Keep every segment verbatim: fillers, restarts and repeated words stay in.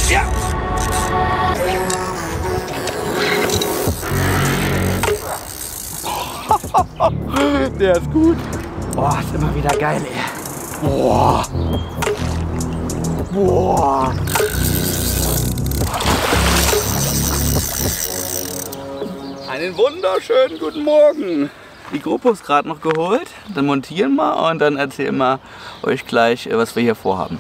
Ja! Der ist gut. Boah, ist immer wieder geil, ey. Boah. Boah. Einen wunderschönen guten Morgen. Die GoPro ist gerade noch geholt. Dann montieren wir und dann erzählen wir euch gleich, was wir hier vorhaben.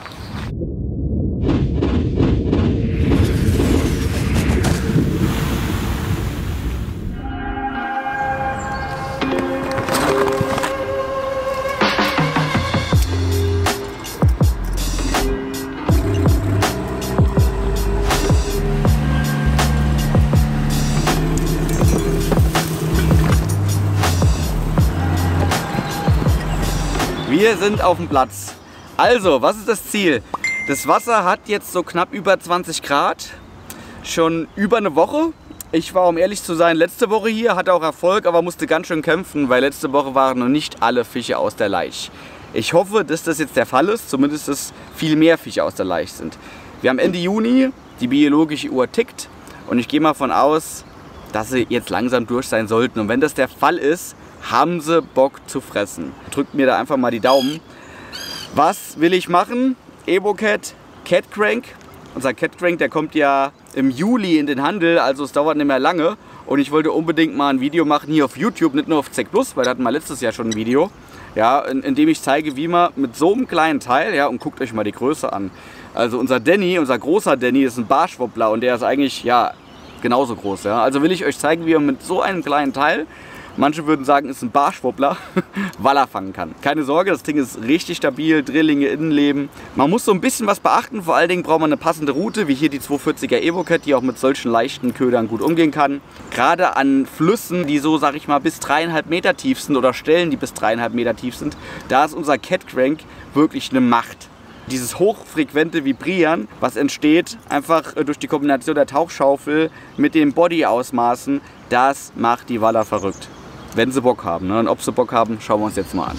Wir sind auf dem Platz. Also, was ist das Ziel? Das Wasser hat jetzt so knapp über zwanzig Grad. Schon über eine Woche. Ich war, um ehrlich zu sein, letzte Woche hier, hatte auch Erfolg, aber musste ganz schön kämpfen, weil letzte Woche waren noch nicht alle Fische aus der Laich. Ich hoffe, dass das jetzt der Fall ist, zumindest dass viel mehr Fische aus der Laich sind. Wir haben Ende Juni, die biologische Uhr tickt und ich gehe mal von aus, dass sie jetzt langsam durch sein sollten. Und wenn das der Fall ist, haben sie Bock zu fressen. Drückt mir da einfach mal die Daumen. Was will ich machen? EvoCat Cat Crank. Unser Cat Crank, der kommt ja im Juli in den Handel, also es dauert nicht mehr lange. Und ich wollte unbedingt mal ein Video machen hier auf YouTube, nicht nur auf Z Plus, weil da hatten wir letztes Jahr schon ein Video. Ja, in, in dem ich zeige, wie man mit so einem kleinen Teil, ja, und guckt euch mal die Größe an. Also unser Danny, unser großer Danny, ist ein Barschwobbler und der ist eigentlich, ja, genauso groß. Ja. Also will ich euch zeigen, wie man mit so einem kleinen Teil, manche würden sagen, ist ein Barschwobbler, Waller fangen kann. Keine Sorge, das Ding ist richtig stabil, Drillinge, Innenleben. Man muss so ein bisschen was beachten, vor allen Dingen braucht man eine passende Route, wie hier die zweihundertvierziger EvoCat, die auch mit solchen leichten Ködern gut umgehen kann. Gerade an Flüssen, die so, sag ich mal, bis dreieinhalb Meter tief sind oder Stellen, die bis dreieinhalb Meter tief sind, da ist unser Cat Crank wirklich eine Macht. Dieses hochfrequente Vibrieren, was entsteht einfach durch die Kombination der Tauchschaufel mit den Body-Ausmaßen, das macht die Waller verrückt. Wenn sie Bock haben. Ne? Und ob sie Bock haben, schauen wir uns jetzt mal an.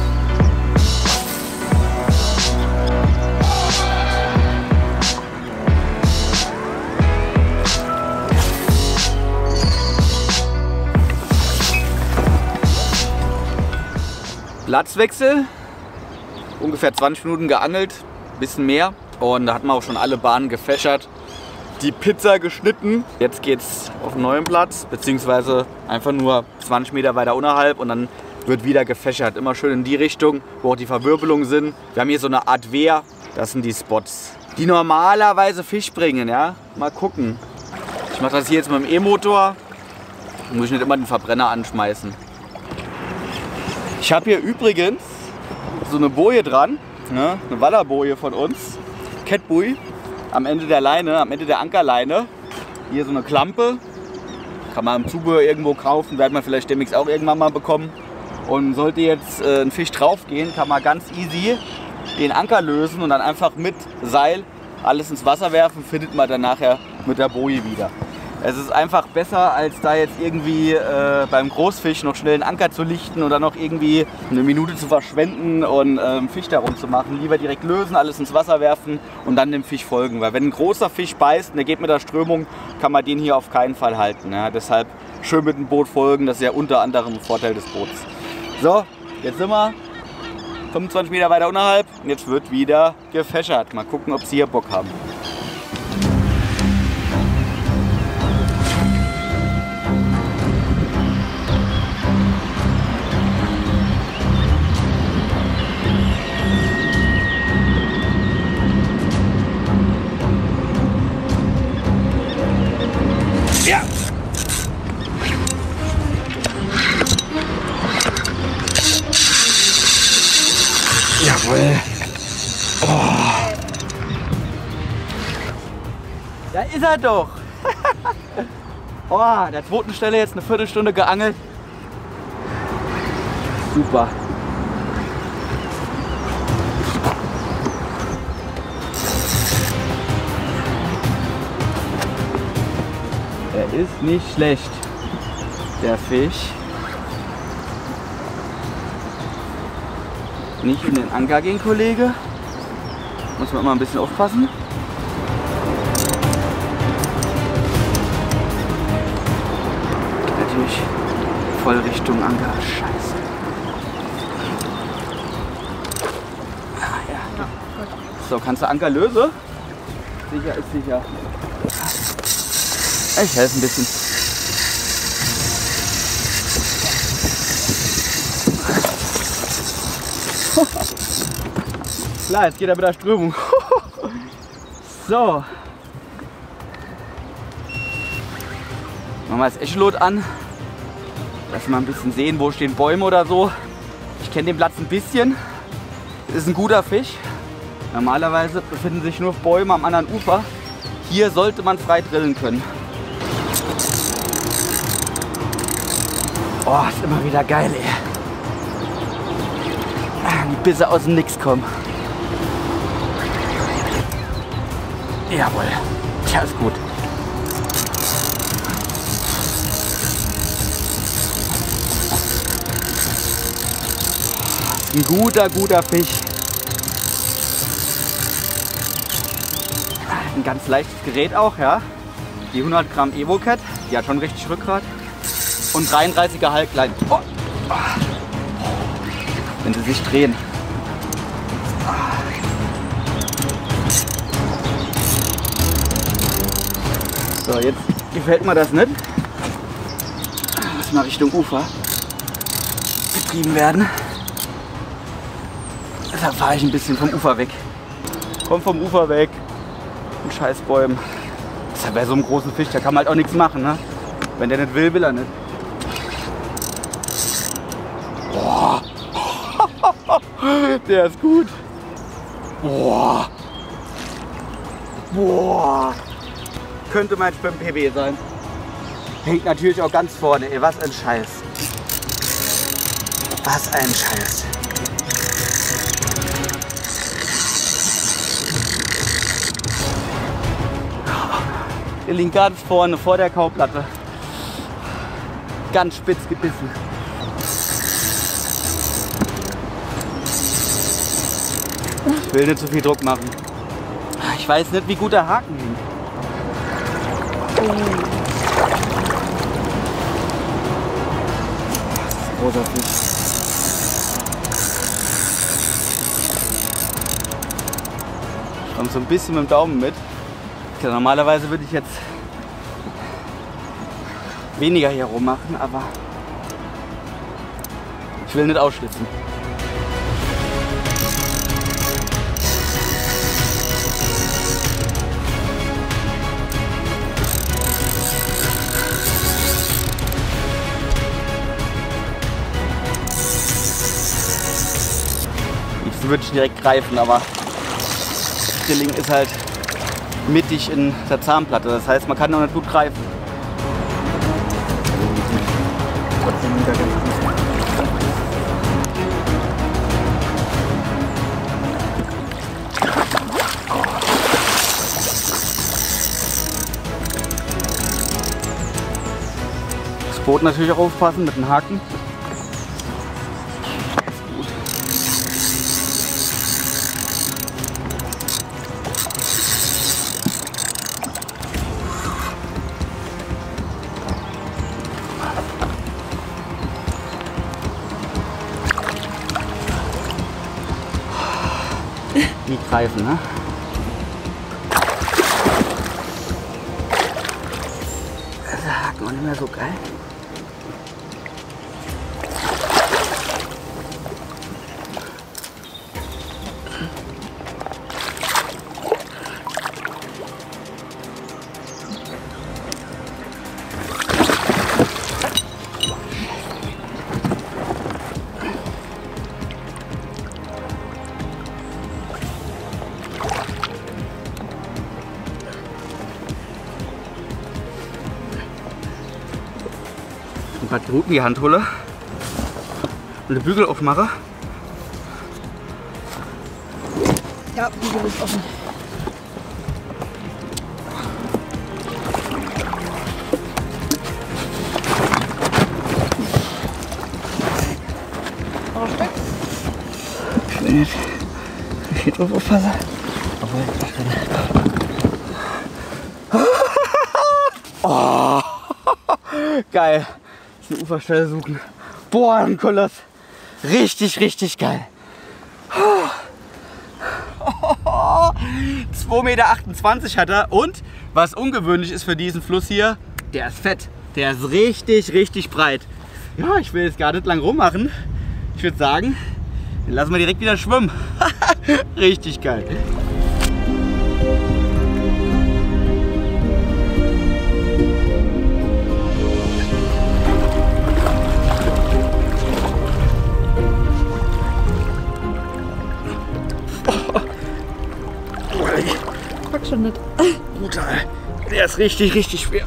Platzwechsel. Ungefähr zwanzig Minuten geangelt, bisschen mehr. Und da hat man auch schon alle Bahnen gefächert. Die Pizza geschnitten. Jetzt geht's auf einen neuen Platz, beziehungsweise einfach nur zwanzig Meter weiter unterhalb und dann wird wieder gefächert. Immer schön in die Richtung, wo auch die Verwirbelungen sind. Wir haben hier so eine Art Wehr. Das sind die Spots, die normalerweise Fisch bringen. Ja? Mal gucken. Ich mache das hier jetzt mit dem E-Motor. Muss ich nicht immer den Verbrenner anschmeißen. Ich habe hier übrigens so eine Boje dran, ne? Eine Wallerboje von uns. Catbuoy. Am Ende der Leine, am Ende der Ankerleine, hier so eine Klampe, kann man im Zubehör irgendwo kaufen, werden wir vielleicht demnächst auch irgendwann mal bekommen. Und sollte jetzt äh, ein Fisch drauf gehen, kann man ganz easy den Anker lösen und dann einfach mit Seil alles ins Wasser werfen, findet man dann nachher mit der Boje wieder. Es ist einfach besser, als da jetzt irgendwie äh, beim Großfisch noch schnell einen Anker zu lichten und dann noch irgendwie eine Minute zu verschwenden und ähm, Fisch darum zu machen. Lieber direkt lösen, alles ins Wasser werfen und dann dem Fisch folgen. Weil wenn ein großer Fisch beißt und der geht mit der Strömung, kann man den hier auf keinen Fall halten. Ja? Deshalb schön mit dem Boot folgen, das ist ja unter anderem ein Vorteil des Boots. So, jetzt sind wir fünfundzwanzig Meter weiter unterhalb und jetzt wird wieder gefächert. Mal gucken, ob sie hier Bock haben. Ja! Jawohl! Oh. Da ist er doch! Oh, an der zweiten Stelle jetzt eine Viertelstunde geangelt. Super! Er ist nicht schlecht, der Fisch. Nicht in den Anker gehen, Kollege. Muss man immer ein bisschen aufpassen. durch. Voll Richtung Anker. Scheiße. Ah, ja. So, kannst du Anker lösen? Sicher ist sicher. Ich helfe ein bisschen. Klar, jetzt geht er mit der Strömung. So. Machen wir das Echolot an. Lass mal ein bisschen sehen, wo stehen Bäume oder so. Ich kenne den Platz ein bisschen. Ist ein guter Fisch. Normalerweise befinden sich nur Bäume am anderen Ufer. Hier sollte man frei drillen können. Oh, ist immer wieder geil, ey. Die Bisse aus dem Nix kommen. Jawohl. Ja, ist gut. Ein guter, guter Fisch. Ein ganz leichtes Gerät auch, ja. Die hundert Gramm Evocat, die hat schon richtig Rückgrat. Und dreiunddreißiger Halblein. Oh. Wenn sie sich drehen. So, jetzt gefällt mir das nicht. Muss mal Richtung Ufer getrieben werden. Deshalb fahre ich ein bisschen vom Ufer weg. Komm vom Ufer weg. Und Scheißbäumen. Das ist ja bei so einem großen Fisch, da kann man halt auch nichts machen, ne? Wenn der nicht will, will er nicht. Boah. Der ist gut. Boah. Boah. Könnte mein Schwimm-P B sein. Hängt natürlich auch ganz vorne. Ey, was ein Scheiß. Was ein Scheiß. Der liegt ganz vorne, vor der Kauplatte. Ganz spitz gebissen. Ich will nicht zu viel Druck machen. Ich weiß nicht, wie gut der Haken hängt. Großer Fisch. Ich komme so ein bisschen mit dem Daumen mit. Ja, normalerweise würde ich jetzt weniger hier rum machen, aber ich will nicht ausschlitzen. Jetzt würde ich direkt greifen, aber Drilling ist halt mittig in der Zahnplatte. Das heißt, man kann noch nicht gut greifen. Das Boot natürlich auch aufpassen mit dem Haken. Die greifen, ne? Der Haken auch nicht mehr so geil. Ein paar Druten in die Hand hole und den Bügel aufmache. Ja, Bügel ist offen. Noch ein Stück? Ich will nicht, ich hier drauf aufpassen. Obwohl, ich oh, geil. eine Uferstelle suchen. Boah, ein Koloss. Richtig, richtig geil. zwei Meter achtundzwanzig hat er und was ungewöhnlich ist für diesen Fluss hier, der ist fett. Der ist richtig, richtig breit. Ja, ich will jetzt gar nicht lang rummachen. Ich würde sagen, den lassen wir direkt wieder schwimmen. Richtig geil. Pack schon nicht. Brutal. Der ist richtig, richtig schwer.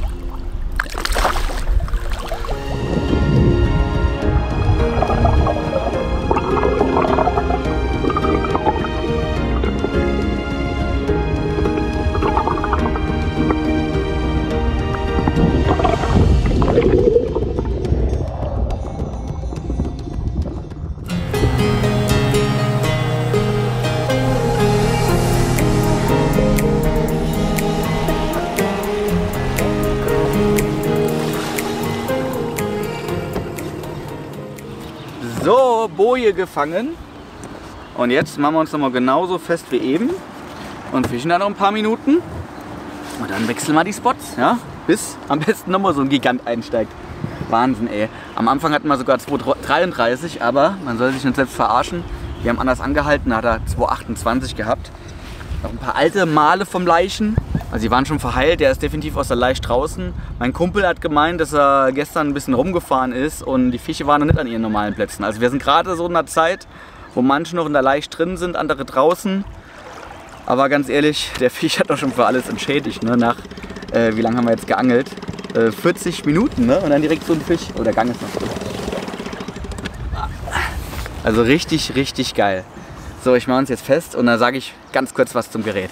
So, Boje gefangen. Und jetzt machen wir uns noch mal genauso fest wie eben und fischen dann noch ein paar Minuten. Und dann wechseln wir die Spots, ja, bis am besten noch mal so ein Gigant einsteigt. Wahnsinn, ey. Am Anfang hatten wir sogar zwei dreiunddreißig, aber man soll sich nicht selbst verarschen. Wir haben anders angehalten, da hat er zwei achtundzwanzig gehabt. Noch ein paar alte Male vom Leichen. Also die waren schon verheilt, der ist definitiv aus der Laich draußen. Mein Kumpel hat gemeint, dass er gestern ein bisschen rumgefahren ist und die Fische waren noch nicht an ihren normalen Plätzen. Also wir sind gerade so in einer Zeit, wo manche noch in der Laich drin sind, andere draußen. Aber ganz ehrlich, der Fisch hat doch schon für alles entschädigt, ne? Nach, äh, wie lange haben wir jetzt geangelt? Äh, vierzig Minuten, ne? Und dann direkt so ein Fisch. Oh, der Gang ist noch drin. Also richtig, richtig geil. So, ich mache uns jetzt fest und dann sage ich ganz kurz was zum Gerät.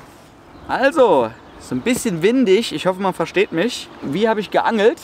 Also, ist ein bisschen windig, ich hoffe man versteht mich. Wie habe ich geangelt?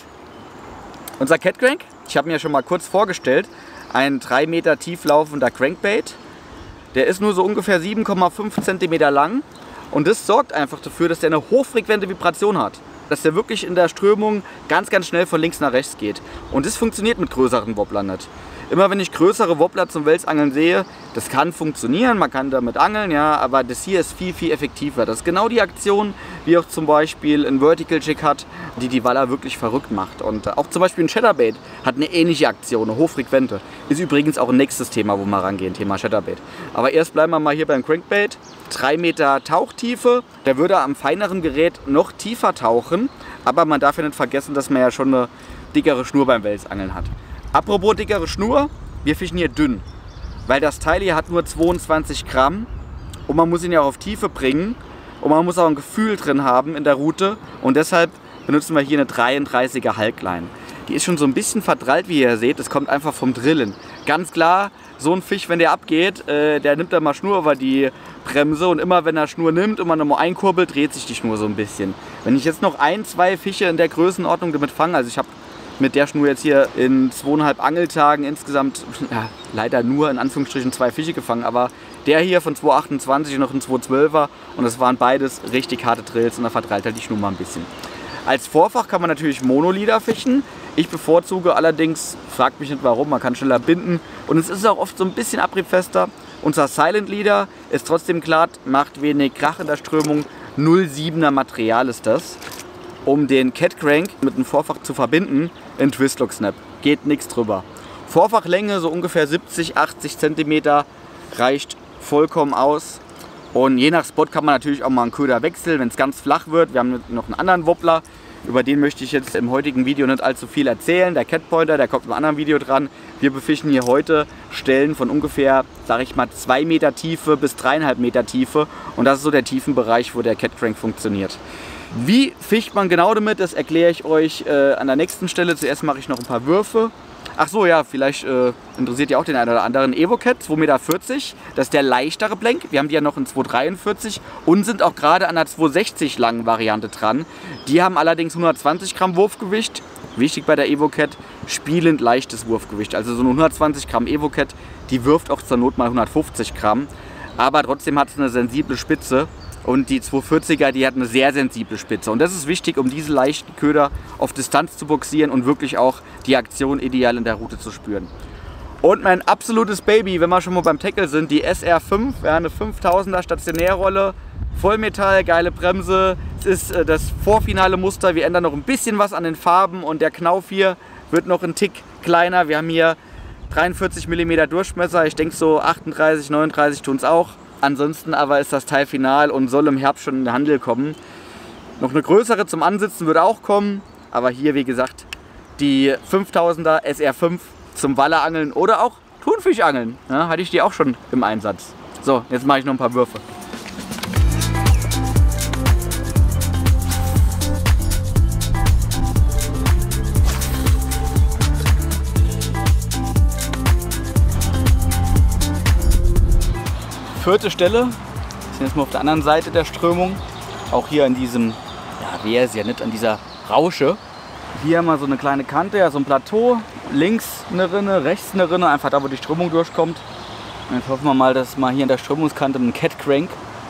Unser Cat Crank, ich habe mir schon mal kurz vorgestellt, ein drei Meter tief laufender Crankbait. Der ist nur so ungefähr sieben Komma fünf Zentimeter lang und das sorgt einfach dafür, dass der eine hochfrequente Vibration hat. Dass der wirklich in der Strömung ganz, ganz schnell von links nach rechts geht. Und das funktioniert mit größeren Wobblern nicht. Immer wenn ich größere Wobbler zum Welsangeln sehe, das kann funktionieren, man kann damit angeln, ja, aber das hier ist viel, viel effektiver. Das ist genau die Aktion, wie auch zum Beispiel ein Vertical Jig hat, die die Waller wirklich verrückt macht. Und auch zum Beispiel ein Chatterbait hat eine ähnliche Aktion, eine hochfrequente. Ist übrigens auch ein nächstes Thema, wo wir rangehen, Thema Chatterbait. Aber erst bleiben wir mal hier beim Crankbait. drei Meter Tauchtiefe, der würde am feineren Gerät noch tiefer tauchen, aber man darf ja nicht vergessen, dass man ja schon eine dickere Schnur beim Welsangeln hat. Apropos dickere Schnur, wir fischen hier dünn, weil das Teil hier hat nur zweiundzwanzig Gramm und man muss ihn ja auch auf Tiefe bringen und man muss auch ein Gefühl drin haben in der Rute und deshalb benutzen wir hier eine dreiunddreißiger Halkline. Die ist schon so ein bisschen verdrallt, wie ihr seht, das kommt einfach vom Drillen. Ganz klar, so ein Fisch, wenn der abgeht, äh, der nimmt dann mal Schnur über die Bremse und immer wenn er Schnur nimmt und man nochmal einkurbelt, dreht sich die Schnur so ein bisschen. Wenn ich jetzt noch ein, zwei Fische in der Größenordnung damit fange, also ich habe mit der Schnur jetzt hier in zweieinhalb Angeltagen insgesamt, ja, leider nur in Anführungsstrichen zwei Fische gefangen, aber der hier von zwei achtundzwanzig und noch ein zwei zwölfer und das waren beides richtig harte Drills und da vertreibt halt die Schnur mal ein bisschen. Als Vorfach kann man natürlich Monolieder fischen. Ich bevorzuge allerdings, fragt mich nicht warum, man kann schneller binden und es ist auch oft so ein bisschen abriebfester. Unser Silent Leader ist trotzdem glatt, macht wenig Krach in der Strömung, null Komma siebener Material ist das. Um den Cat Crank mit einem Vorfach zu verbinden, in Twistlock Snap. Geht nichts drüber. Vorfachlänge so ungefähr siebzig, achtzig Zentimeter reicht vollkommen aus. Und je nach Spot kann man natürlich auch mal einen Köder wechseln, wenn es ganz flach wird. Wir haben noch einen anderen Wobbler, über den möchte ich jetzt im heutigen Video nicht allzu viel erzählen. Der Cat Pointer, der kommt im anderen Video dran. Wir befischen hier heute Stellen von ungefähr, sage ich mal, zwei Meter Tiefe bis dreieinhalb Meter Tiefe. Und das ist so der Tiefenbereich, wo der Cat Crank funktioniert. Wie fischt man genau damit, das erkläre ich euch äh, an der nächsten Stelle. Zuerst mache ich noch ein paar Würfe. Ach so, ja, vielleicht äh, interessiert ja auch den einen oder anderen. Evocat zwei Meter vierzig, das ist der leichtere Blank. Wir haben die ja noch in zwei dreiundvierzig und sind auch gerade an der zwei sechzig langen Variante dran. Die haben allerdings hundertzwanzig Gramm Wurfgewicht. Wichtig bei der Evocat, spielend leichtes Wurfgewicht. Also so eine hundertzwanzig Gramm Evocat, die wirft auch zur Not mal hundertfünfzig Gramm. Aber trotzdem hat es eine sensible Spitze. Und die zweihundertvierziger, die hat eine sehr sensible Spitze. Und das ist wichtig, um diese leichten Köder auf Distanz zu boxieren und wirklich auch die Aktion ideal in der Route zu spüren. Und mein absolutes Baby, wenn wir schon mal beim Tackle sind, die S R fünf, ja, eine fünftausender Stationärrolle, Vollmetall, geile Bremse. Es ist äh, das vorfinale Muster. Wir ändern noch ein bisschen was an den Farben und der Knauf hier wird noch ein Tick kleiner. Wir haben hier dreiundvierzig Millimeter Durchmesser. Ich denke so achtunddreißig, neununddreißig tun es auch. Ansonsten aber ist das Teil final und soll im Herbst schon in den Handel kommen. Noch eine größere zum Ansitzen würde auch kommen. Aber hier, wie gesagt, die fünftausender S R fünf zum Wallerangeln oder auch Thunfischangeln. Ja, hatte ich die auch schon im Einsatz. So, jetzt mache ich noch ein paar Würfe. Vierte Stelle, wir sind jetzt mal auf der anderen Seite der Strömung, auch hier an diesem, ja, wer ist ja nicht, an dieser Rausche. Hier haben wir so eine kleine Kante, ja, so ein Plateau, links eine Rinne, rechts eine Rinne, einfach da, wo die Strömung durchkommt. Und jetzt hoffen wir mal, dass wir hier an der Strömungskante mit dem Cat Crank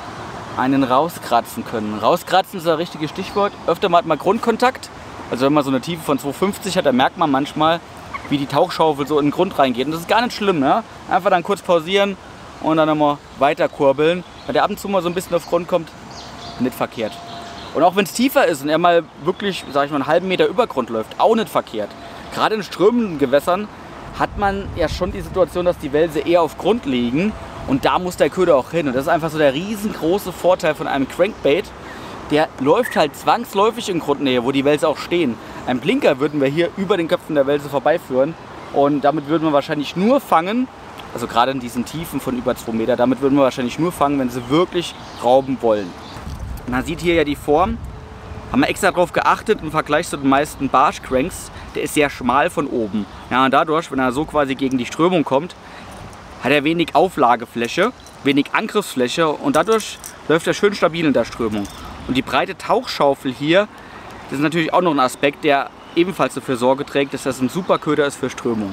einen rauskratzen können. Rauskratzen ist das richtige Stichwort. Öfter mal hat man Grundkontakt, also wenn man so eine Tiefe von zweihundertfünfzig hat, dann merkt man manchmal, wie die Tauchschaufel so in den Grund reingeht. Und das ist gar nicht schlimm, ja? Einfach dann kurz pausieren und dann nochmal weiter kurbeln, weil der ab und zu mal so ein bisschen auf Grund kommt, nicht verkehrt. Und auch wenn es tiefer ist und er mal wirklich, sag ich mal, einen halben Meter über Grund läuft, auch nicht verkehrt. Gerade in strömenden Gewässern hat man ja schon die Situation, dass die Welse eher auf Grund liegen und da muss der Köder auch hin. Und das ist einfach so der riesengroße Vorteil von einem Crankbait. Der läuft halt zwangsläufig in Grundnähe, wo die Welse auch stehen. Ein Blinker würden wir hier über den Köpfen der Welse vorbeiführen und damit würden wir wahrscheinlich nur fangen, also gerade in diesen Tiefen von über zwei Meter, damit würden wir wahrscheinlich nur fangen, wenn sie wirklich rauben wollen. Man sieht hier ja die Form, haben wir extra darauf geachtet im Vergleich zu den meisten Barschcranks, der ist sehr schmal von oben. Ja, und dadurch, wenn er so quasi gegen die Strömung kommt, hat er wenig Auflagefläche, wenig Angriffsfläche und dadurch läuft er schön stabil in der Strömung. Und die breite Tauchschaufel hier, das ist natürlich auch noch ein Aspekt, der ebenfalls dafür Sorge trägt, dass das ein super Köder ist für Strömung.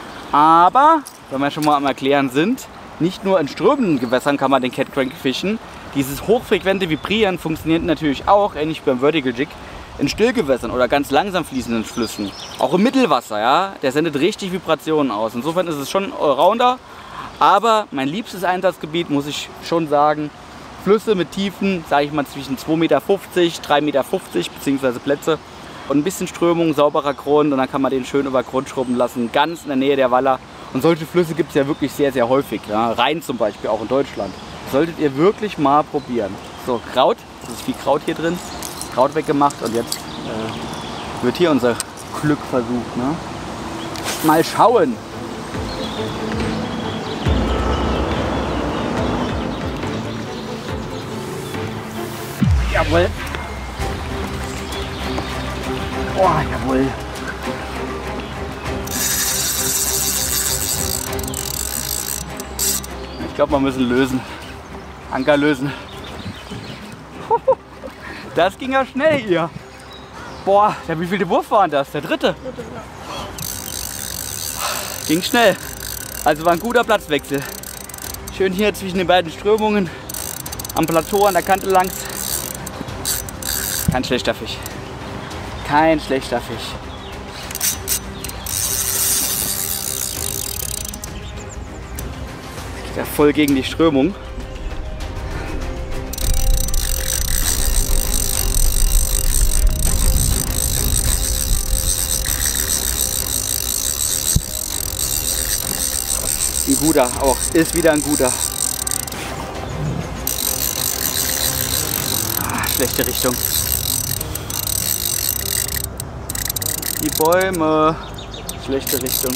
Aber, wenn wir schon mal am Erklären sind, nicht nur in strömenden Gewässern kann man den Cat Crank fischen. Dieses hochfrequente Vibrieren funktioniert natürlich auch, ähnlich wie beim Vertical Jig, in Stillgewässern oder ganz langsam fließenden Flüssen. Auch im Mittelwasser, ja, der sendet richtig Vibrationen aus. Insofern ist es schon ein Allrounder. Aber mein liebstes Einsatzgebiet, muss ich schon sagen, Flüsse mit Tiefen, sage ich mal, zwischen zwei Meter fünfzig, drei Meter fünfzig bzw. Plätze. Und ein bisschen Strömung, sauberer Grund und dann kann man den schön über Grund schrubben lassen, ganz in der Nähe der Waller. Und solche Flüsse gibt es ja wirklich sehr, sehr häufig. Ja. Rhein zum Beispiel, auch in Deutschland. Solltet ihr wirklich mal probieren. So, Kraut, das ist viel Kraut hier drin. Kraut weggemacht und jetzt äh, wird hier unser Glück versucht. Ne? Mal schauen. Jawohl. Oh, jawohl. Ich glaube, wir müssen lösen. Anker lösen. Das ging ja schnell hier. Boah, der, wie viele Wurf waren das? Der dritte? Ging schnell. Also war ein guter Platzwechsel. Schön hier zwischen den beiden Strömungen. Am Plateau an der Kante langs. Kein schlechter Fisch. Kein schlechter Fisch. Geht ja voll gegen die Strömung. Ein guter, auch ist wieder ein guter. Ah, schlechte Richtung. Die Bäume, schlechte Richtung.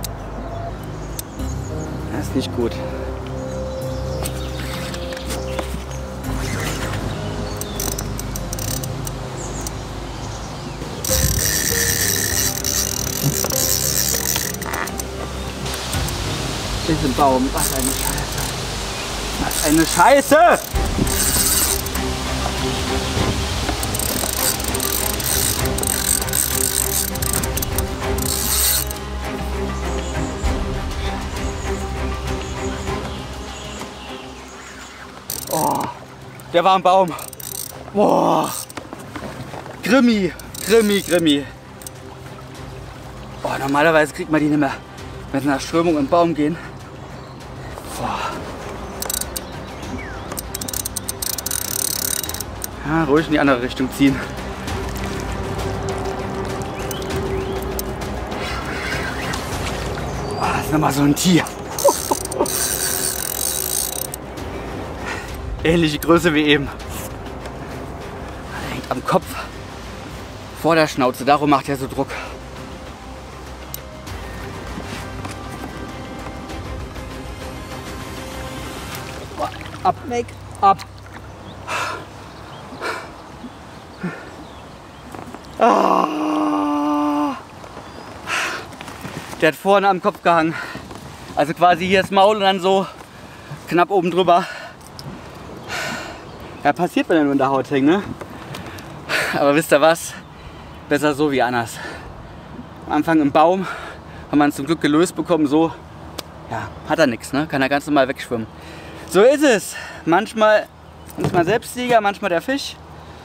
Das ist nicht gut. Diesen Baum, was eine Scheiße. Was eine Scheiße! Der war am Baum. Boah. Grimmi, Grimmi, Grimmi. Boah, normalerweise kriegt man die nicht mehr, wenn sie nach Strömung im Baum gehen. Boah. Ja, ruhig in die andere Richtung ziehen. Boah, das ist nochmal so ein Tier. Ähnliche Größe wie eben. Er hängt am Kopf, vor der Schnauze, darum macht er so Druck. Ab, Weg. ab. Ah. Der hat vorne am Kopf gehangen. Also quasi hier das Maul und dann so knapp oben drüber. Ja, passiert, wenn er nur in der Haut hängt, ne? Aber wisst ihr was? Besser so wie anders. Am Anfang im Baum haben wir ihn zum Glück gelöst bekommen. So, ja, hat er nichts, ne? Kann er ganz normal wegschwimmen. So ist es. Manchmal, manchmal Selbstsieger, manchmal der Fisch.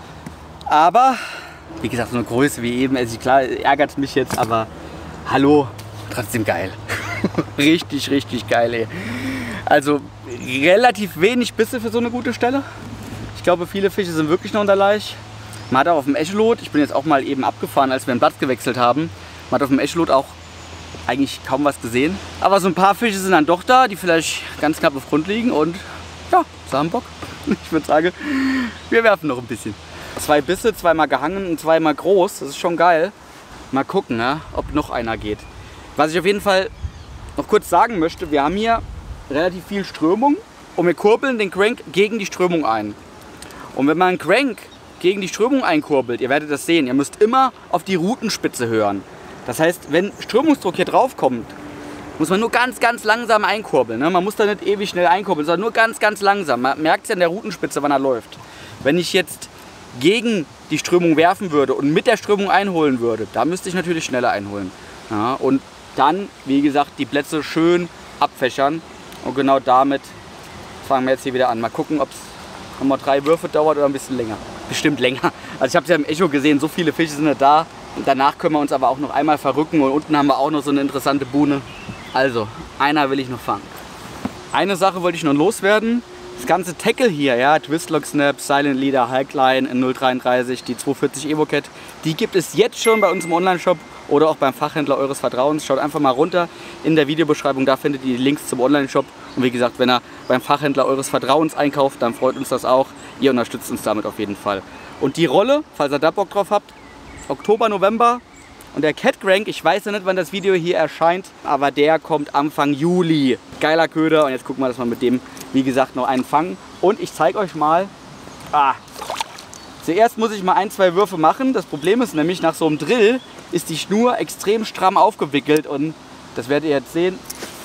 Aber, wie gesagt, so eine Größe wie eben. Also klar, ärgert mich jetzt, aber hallo, trotzdem geil. Richtig, richtig geil, ey. Also relativ wenig Bisse für so eine gute Stelle. Ich glaube, viele Fische sind wirklich noch unter Laich. Man hat auch auf dem Echolot, ich bin jetzt auch mal eben abgefahren, als wir den Platz gewechselt haben, man hat auf dem Echolot auch eigentlich kaum was gesehen. Aber so ein paar Fische sind dann doch da, die vielleicht ganz knapp auf Grund liegen und ja, sie haben Bock. Ich würde sagen, wir werfen noch ein bisschen. Zwei Bisse, zweimal gehangen und zweimal groß, das ist schon geil. Mal gucken, ja, ob noch einer geht. Was ich auf jeden Fall noch kurz sagen möchte, wir haben hier relativ viel Strömung und wir kurbeln den Crank gegen die Strömung ein. Und wenn man einen Crank gegen die Strömung einkurbelt, ihr werdet das sehen, ihr müsst immer auf die Rutenspitze hören. Das heißt, wenn Strömungsdruck hier drauf kommt, muss man nur ganz, ganz langsam einkurbeln. Ne? Man muss da nicht ewig schnell einkurbeln, sondern nur ganz, ganz langsam. Man merkt es ja an der Rutenspitze, wann er läuft. Wenn ich jetzt gegen die Strömung werfen würde und mit der Strömung einholen würde, da müsste ich natürlich schneller einholen. Ja? Und dann, wie gesagt, die Plätze schön abfächern. Und genau damit fangen wir jetzt hier wieder an. Mal gucken, ob es nochmal drei Würfe dauert oder ein bisschen länger. Bestimmt länger. Also ich habe es ja im Echo gesehen, so viele Fische sind nicht da. Und danach können wir uns aber auch noch einmal verrücken und unten haben wir auch noch so eine interessante Buhne. Also, einer will ich noch fangen. Eine Sache wollte ich noch loswerden. Das ganze Tackle hier, ja, Twistlock Snap, Silent Leader, Hulkline in null dreiunddreißig, die zweihundertvierzig Evocat, die gibt es jetzt schon bei uns im Online-Shop oder auch beim Fachhändler eures Vertrauens. Schaut einfach mal runter in der Videobeschreibung, da findet ihr die Links zum Online-Shop. Und wie gesagt, wenn ihr beim Fachhändler eures Vertrauens einkauft, dann freut uns das auch. Ihr unterstützt uns damit auf jeden Fall. Und die Rolle, falls ihr da Bock drauf habt, Oktober, November. Und der Cat Crank, ich weiß ja nicht, wann das Video hier erscheint, aber der kommt Anfang Juli. Geiler Köder und jetzt gucken wir, dass wir mit dem, wie gesagt, noch einen fangen. Und ich zeige euch mal, ah, zuerst muss ich mal ein, zwei Würfe machen. Das Problem ist nämlich, nach so einem Drill ist die Schnur extrem stramm aufgewickelt und das werdet ihr jetzt sehen,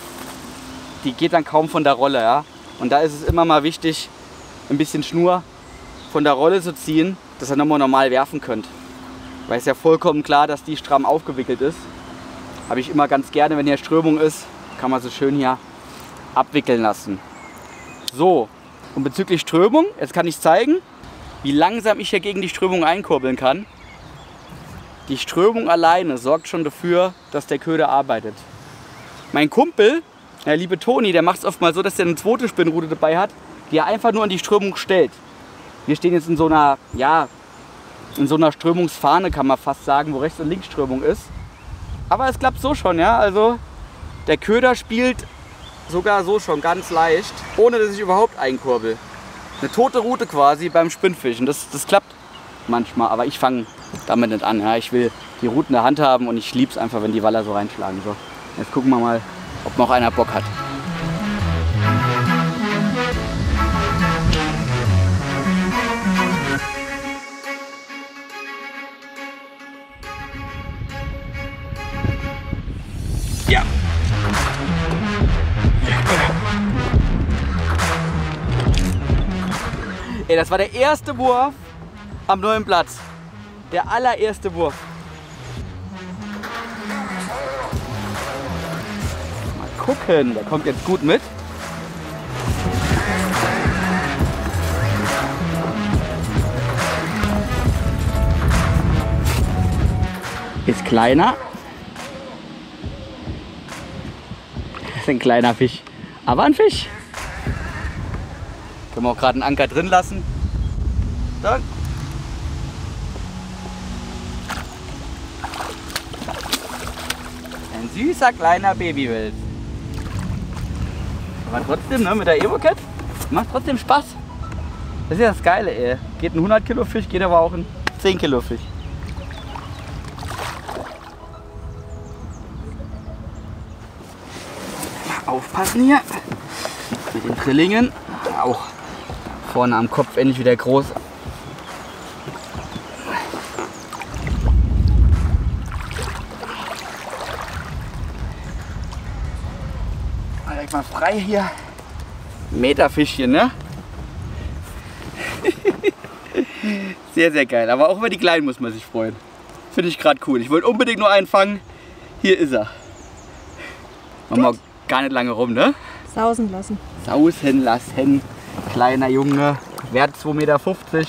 die geht dann kaum von der Rolle. Ja? Und da ist es immer mal wichtig, ein bisschen Schnur von der Rolle zu ziehen, dass ihr nochmal normal werfen könnt. Weil es ja vollkommen klar, dass die stramm aufgewickelt ist. Habe ich immer ganz gerne, wenn hier Strömung ist, kann man so schön hier abwickeln lassen. So, und bezüglich Strömung, jetzt kann ich zeigen, wie langsam ich hier gegen die Strömung einkurbeln kann. Die Strömung alleine sorgt schon dafür, dass der Köder arbeitet. Mein Kumpel, der liebe Toni, der macht es oft mal so, dass er eine zweite Spinnrute dabei hat, die er einfach nur an die Strömung stellt. Wir stehen jetzt in so einer, ja, in so einer Strömungsfahne, kann man fast sagen, wo Rechts- und Linksströmung ist. Aber es klappt so schon, ja. Also der Köder spielt sogar so schon ganz leicht, ohne dass ich überhaupt einkurbel. Eine tote Route quasi beim Spinnfischen. Das, das klappt manchmal, aber ich fange damit nicht an. Ja. Ich will die Route in der Hand haben und ich liebe es einfach, wenn die Waller so reinschlagen. So, jetzt gucken wir mal, ob noch einer Bock hat. Ja. Ey, das war der erste Wurf am neuen Platz. Der allererste Wurf. Mal gucken, der kommt jetzt gut mit. Ist kleiner. Das ist ein kleiner Fisch. Aber ein Fisch. Können wir auch gerade einen Anker drin lassen. So. Ein süßer kleiner Babywels. Aber trotzdem, ne, mit der Evo-Cat macht trotzdem Spaß. Das ist ja das Geile, ey. Geht ein hundert Kilo Fisch, geht aber auch ein zehn Kilo Fisch. Mal aufpassen hier mit den Trillingen. Auch vorne am Kopf endlich wieder groß. Direkt mal frei hier. Meterfischchen, ne? Sehr, sehr geil. Aber auch über die Kleinen muss man sich freuen. Finde ich gerade cool. Ich wollte unbedingt nur einen fangen. Hier ist er. Machen wir gar nicht lange rum, ne? Sausen lassen. Sausen lassen. Kleiner Junge. Wert zwei Meter fünfzig.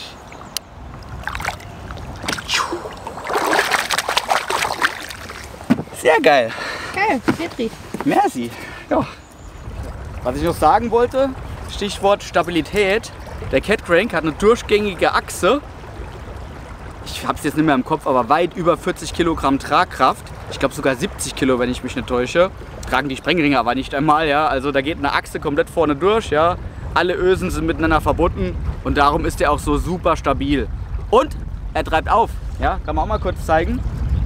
Sehr geil. Geil, Petri. Merci. Ja. Was ich noch sagen wollte, Stichwort Stabilität. Der Cat Crank hat eine durchgängige Achse. Ich habe es jetzt nicht mehr im Kopf, aber weit über vierzig Kilogramm Tragkraft. Ich glaube sogar siebzig Kilo, wenn ich mich nicht täusche. Tragen die Sprengringe aber nicht einmal, ja. Also da geht eine Achse komplett vorne durch, ja. Alle Ösen sind miteinander verbunden und darum ist er auch so super stabil. Und er treibt auf, ja. Kann man auch mal kurz zeigen.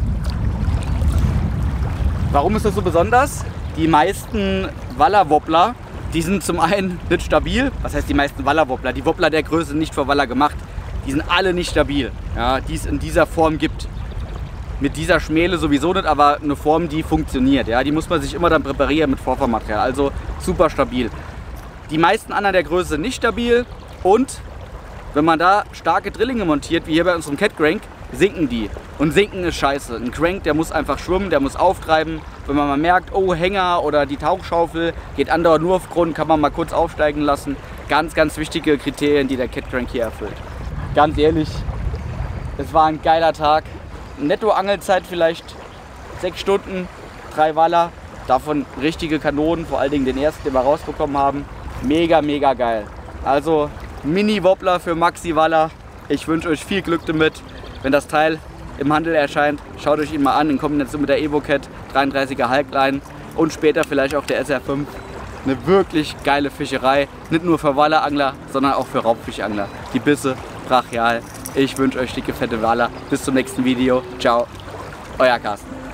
Warum ist das so besonders? Die meisten Waller-Wobbler, die sind zum einen nicht stabil. Was heißt die meisten Waller-Wobbler? Die Wobbler der Größe sind nicht für Waller gemacht. Die sind alle nicht stabil, ja, die es in dieser Form gibt. Mit dieser Schmähle sowieso nicht, aber eine Form, die funktioniert. Ja, die muss man sich immer dann präparieren mit Vorformmaterial. Also super stabil. Die meisten anderen der Größe nicht stabil. Und wenn man da starke Drillinge montiert, wie hier bei unserem Cat Crank, sinken die. Und sinken ist scheiße. Ein Crank, der muss einfach schwimmen, der muss auftreiben. Wenn man mal merkt, oh, Hänger oder die Tauchschaufel geht andauernd nur auf Grund, kann man mal kurz aufsteigen lassen. Ganz, ganz wichtige Kriterien, die der Cat Crank hier erfüllt. Ganz ehrlich, es war ein geiler Tag. Netto-Angelzeit vielleicht sechs Stunden, drei Waller. Davon richtige Kanonen, vor allen Dingen den ersten, den wir rausbekommen haben. Mega, mega geil. Also Mini-Wobbler für Maxi-Waller. Ich wünsche euch viel Glück damit. Wenn das Teil im Handel erscheint, schaut euch ihn mal an in Kombination mit der Evo-Cat, dreiunddreißiger Halbline und später vielleicht auch der S R fünf. Eine wirklich geile Fischerei, nicht nur für Wallerangler, sondern auch für Raubfischangler. Die Bisse, brachial. Ich wünsche euch dicke, fette Waller. Bis zum nächsten Video. Ciao, euer Carsten.